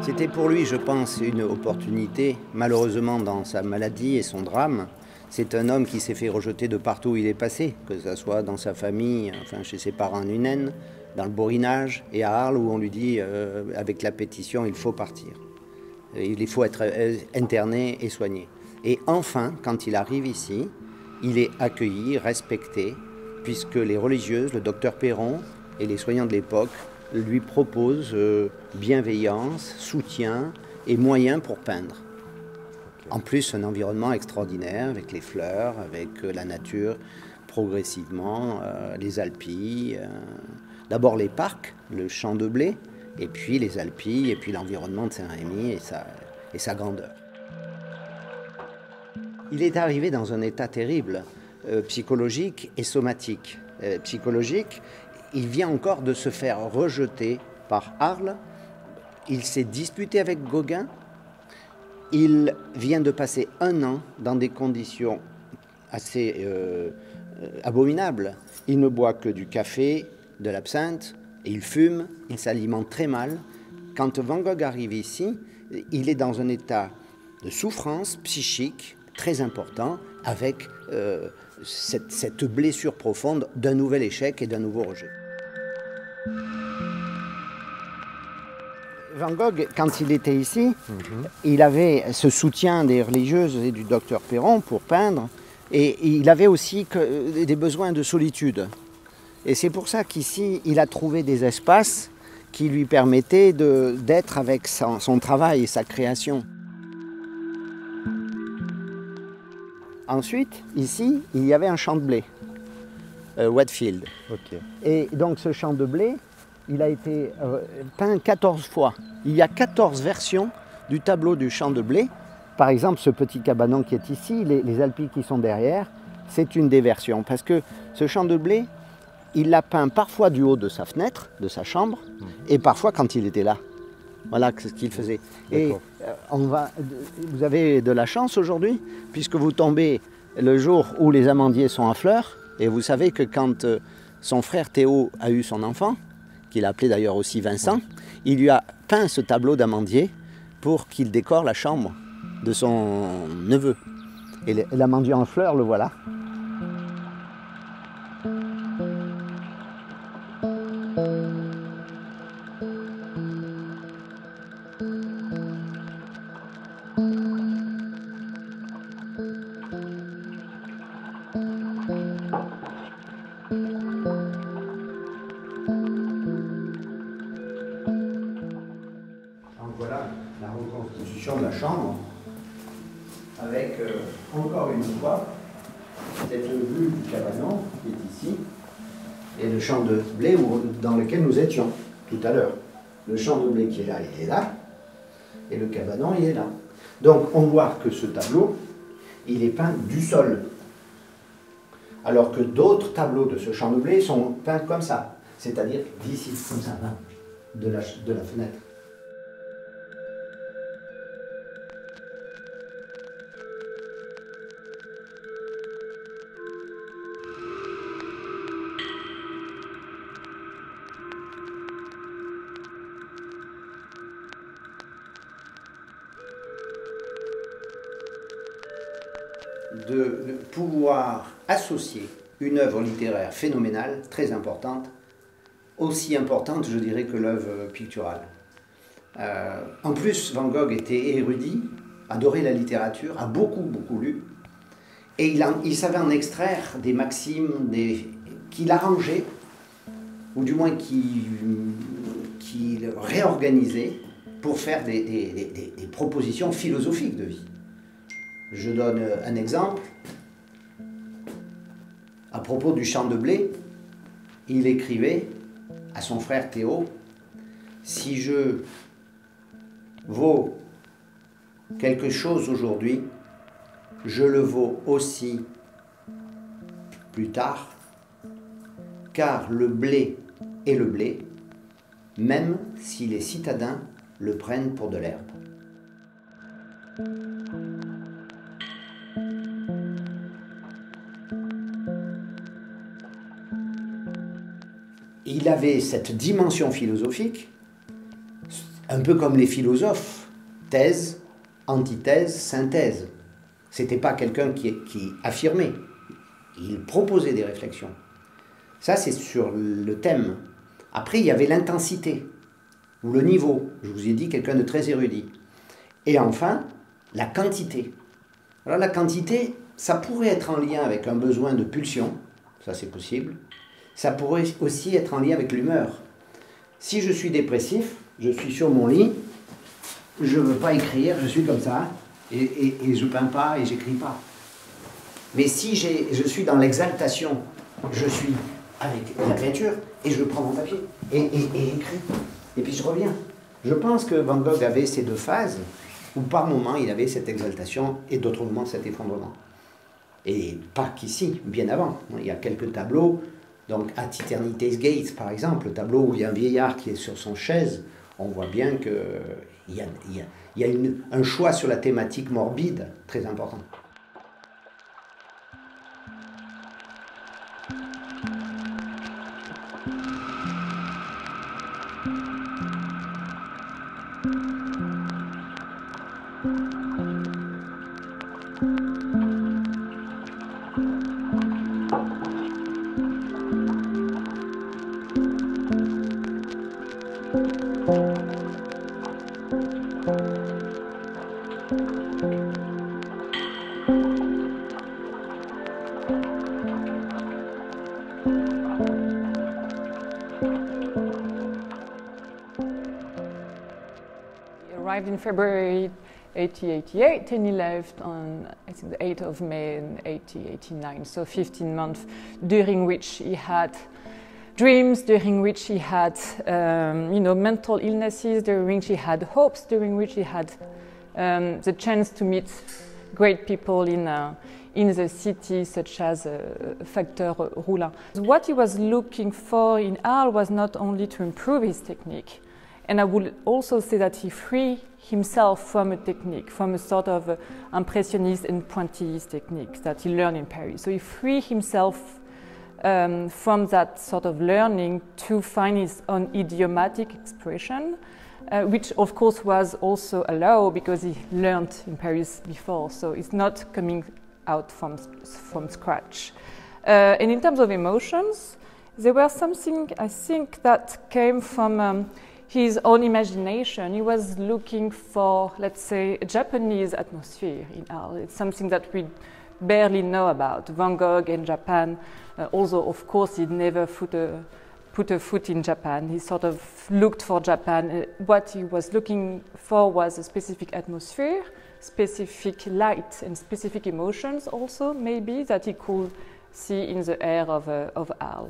C'était pour lui, je pense, une opportunité. Malheureusement, dans sa maladie et son drame, c'est un homme qui s'est fait rejeter de partout où il est passé, que ce soit dans sa famille, enfin chez ses parents à Nuenen, dans le Borinage et à Arles où on lui dit, avec la pétition, il faut partir. Il faut être interné et soigné. Et enfin, quand il arrive ici, il est accueilli, respecté, puisque les religieuses, le docteur Perron et les soignants de l'époque lui proposent bienveillance, soutien et moyens pour peindre. En plus, un environnement extraordinaire avec les fleurs, avec la nature, progressivement, les alpilles, d'abord les parcs, le champ de blé, et puis les alpilles, et puis l'environnement de Saint-Rémy et sa grandeur. Il est arrivé dans un état terrible, psychologique et somatique. Psychologique, il vient encore de se faire rejeter par Arles, il s'est disputé avec Gauguin, il vient de passer 1 an dans des conditions assez abominables. Il ne boit que du café, de l'absinthe, et il fume, il s'alimente très mal. Quand Van Gogh arrive ici, il est dans un état de souffrance psychique très important, avec cette blessure profonde d'un nouvel échec et d'un nouveau rejet. Van Gogh, quand il était ici, il avait ce soutien des religieuses et du docteur Perron pour peindre, et il avait aussi des besoins de solitude. Et c'est pour ça qu'ici, il a trouvé des espaces qui lui permettaient d'être avec son travail et sa création. Ensuite, ici, il y avait un champ de blé, Wheatfield. Okay. Et donc ce champ de blé, il a été peint 14 fois. Il y a 14 versions du tableau du champ de blé. Par exemple, ce petit cabanon qui est ici, les alpilles qui sont derrière, c'est une des versions. Parce que ce champ de blé, il l'a peint parfois du haut de sa fenêtre, de sa chambre, et parfois quand il était là. Voilà ce qu'il faisait. Et vous avez de la chance aujourd'hui, puisque vous tombez le jour où les amandiers sont en fleurs, et vous savez que quand son frère Théo a eu son enfant, qu'il a appelé d'ailleurs aussi Vincent, il lui a peint ce tableau d'amandier pour qu'il décore la chambre de son neveu. Et l'amandier en fleurs, le voilà. Voilà la reconstitution de la chambre avec encore une fois cette vue du cabanon qui est ici et le champ de blé dans lequel nous étions tout à l'heure. Le champ de blé qui est là, il est là, et le cabanon, il est là. Donc on voit que ce tableau, il est peint du sol, alors que d'autres tableaux de ce champ de blé sont peints comme ça, c'est-à-dire d'ici, comme ça, là, de la fenêtre. De pouvoir associer une œuvre littéraire phénoménale, très importante, aussi importante, je dirais, que l'œuvre picturale. En plus, Van Gogh était érudit, adorait la littérature, a beaucoup lu, et il savait en extraire des maximes qu'il arrangeait, ou du moins qu'il réorganisait pour faire des propositions philosophiques de vie. Je donne un exemple. À propos du champ de blé, il écrivait à son frère Théo, « Si je vaux quelque chose aujourd'hui, je le vaux aussi plus tard, car le blé est le blé, même si les citadins le prennent pour de l'herbe. » Il avait cette dimension philosophique, Un peu comme les philosophes, thèse, antithèse, synthèse. C'était pas quelqu'un qui affirmait, il proposait des réflexions. Ça, c'est sur le thème. Après, il y avait l'intensité, ou le niveau. Je vous ai dit, quelqu'un de très érudit. Et enfin, la quantité. Alors la quantité, ça pourrait être en lien avec un besoin de pulsion, ça c'est possible. Ça pourrait aussi être en lien avec l'humeur. Si je suis dépressif, je suis sur mon lit, je ne veux pas écrire, je suis comme ça, et je ne peins pas et j'écris pas. Mais si je suis dans l'exaltation, je suis avec la peinture, et je prends mon papier, et écris, et puis je reviens. Je pense que Van Gogh avait ces deux phases, où par moments il avait cette exaltation, et d'autres moments cet effondrement. Et pas qu'ici, bien avant. Il y a quelques tableaux, donc At Eternity's Gates par exemple, le tableau où il y a un vieillard qui est sur son chaise, on voit bien qu'il y a un choix sur la thématique morbide très important. Arrived in February 1888 and he left on, I think, the 8th of May in 1889, so 15 months during which he had dreams, during which he had mental illnesses, during which he had hopes, during which he had the chance to meet great people in the city, such as Facteur Roulin. What he was looking for in art was not only to improve his technique, and I would also say that he freed himself from a technique, from a sort of impressionist and pointillist technique that he learned in Paris. So he freed himself from that sort of learning to find his own idiomatic expression, which of course was also allowed because he learned in Paris before, so it's not coming out from scratch. And in terms of emotions, there was something I think that came from his own imagination. He was looking for, let's say, a Japanese atmosphere in art. It's something that we barely know about. Van Gogh in Japan, although of course he'd never put a foot in Japan. He sort of looked for Japan. What he was looking for was a specific atmosphere, specific light and specific emotions also, maybe, that he could see in the air of Arles.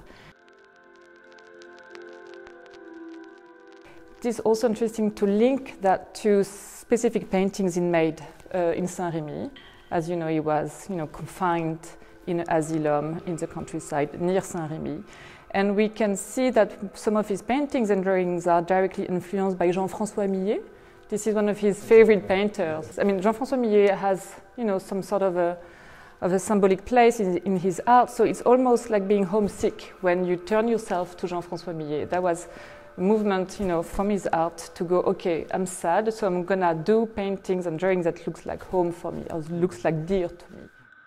It is also interesting to link that to specific paintings he made in Saint-Rémy. As you know, he was confined in an asylum in the countryside near Saint-Rémy. And we can see that some of his paintings and drawings are directly influenced by Jean-François Millet. This is one of his favorite painters. I mean, Jean-François Millet has, some sort of a symbolic place in his art, so it's almost like being homesick when you turn yourself to Jean-François Millet. That was a movement, from his art to go, okay, I'm sad, so I'm gonna do paintings and drawings that looks like home for me, or looks like dear to me.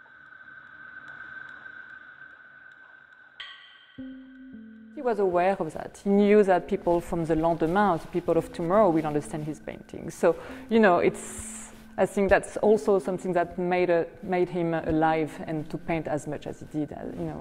He was aware of that. He knew that people from the lendemain, or the people of tomorrow, will understand his paintings. So, I think that's also something that made him alive and to paint as much as he did,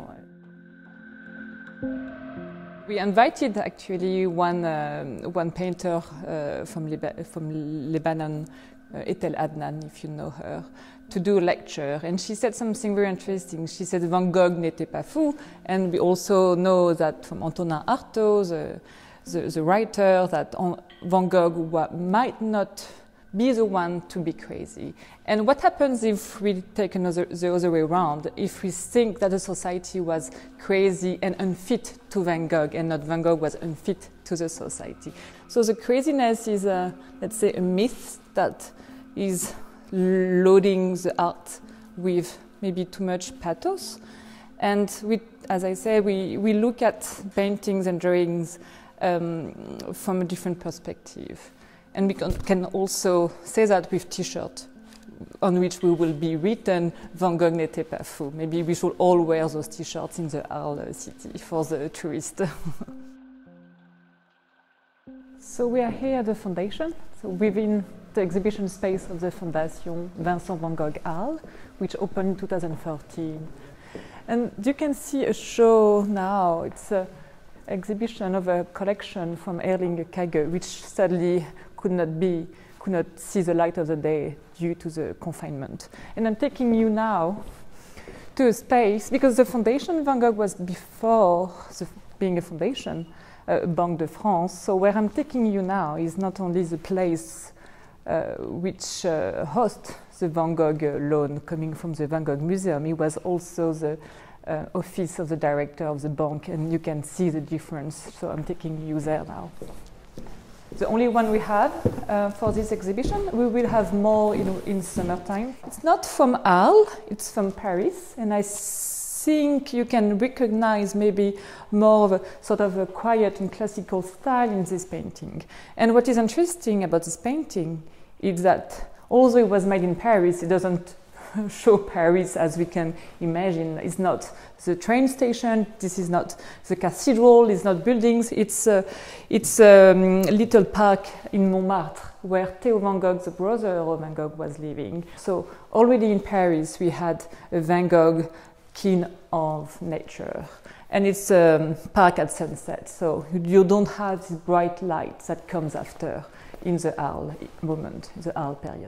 We invited actually one painter from Lebanon, Etel Adnan, if you know her, to do a lecture, and she said something very interesting. She said Van Gogh n'était pas fou, and we also know that from Antonin Artaud, the writer, that Van Gogh might not be the one to be crazy. And what happens if we take the other way around, if we think that the society was crazy and unfit to Van Gogh, and not Van Gogh was unfit to the society? So the craziness is, let's say, a myth that is loading the art with maybe too much pathos. And as I say, we look at paintings and drawings from a different perspective. And we can also say that with T-shirt on which we will be written Van Gogh n'était pas fou. Maybe we should all wear those T-shirts in the Arles city for the tourists. So we are here at the foundation, so within the exhibition space of the Fondation Vincent van Gogh Arles, which opened in 2013. And you can see a show now. It's an exhibition of a collection from Erling Kagge, which sadly could not see the light of the day due to the confinement. And I'm taking you now to a space, because the Foundation Van Gogh was before being a foundation, Banque de France. So where I'm taking you now is not only the place which hosts the Van Gogh loan coming from the Van Gogh Museum, it was also the office of the director of the bank, and you can see the difference. So I'm taking you there now. The only one we have for this exhibition. We will have more in summertime. It's not from Arles, it's from Paris, and I think you can recognize maybe more of a sort of a quiet and classical style in this painting. And what is interesting about this painting is that although it was made in Paris, it doesn't show Paris as we can imagine. It's not the train station, this is not the cathedral, it's not buildings, it's a little park in Montmartre where Theo van Gogh, the brother of Van Gogh, was living. So already in Paris we had a Van Gogh keen of nature. And it's a park at sunset, so you don't have this bright light that comes after in the Arles moment, the Arles period.